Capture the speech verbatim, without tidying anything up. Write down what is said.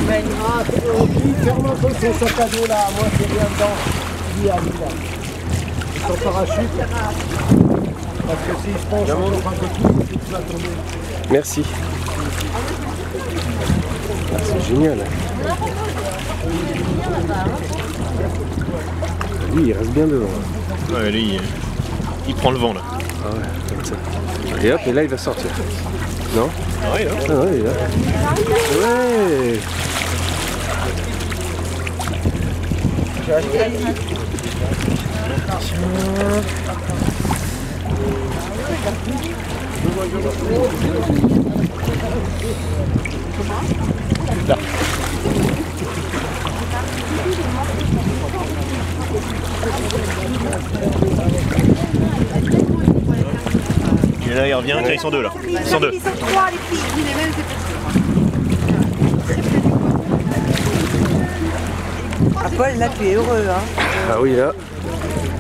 Ah, puis ferme un peu son sac à dos là, moi c'est rien dedans. Lui à lui là. Son parachute. Parce que si je pense qu'on prend un peu tout, tout va tomber. Merci. Ah, c'est génial. Lui, il reste bien devant. Ouais, lui, il, il prend le vent là. Ah ouais, comme ça. Et hop, et là, il va sortir. Non? Ah ouais, là. Ah ouais, il est là. Ouais. Là. Et là, il revient, tiens, ils sont deux là. Ils sont deux. Ils sont trois, les filles. Oui, mais même, c'est Ah, Paul, là, tu es heureux, hein. Ah oui, là.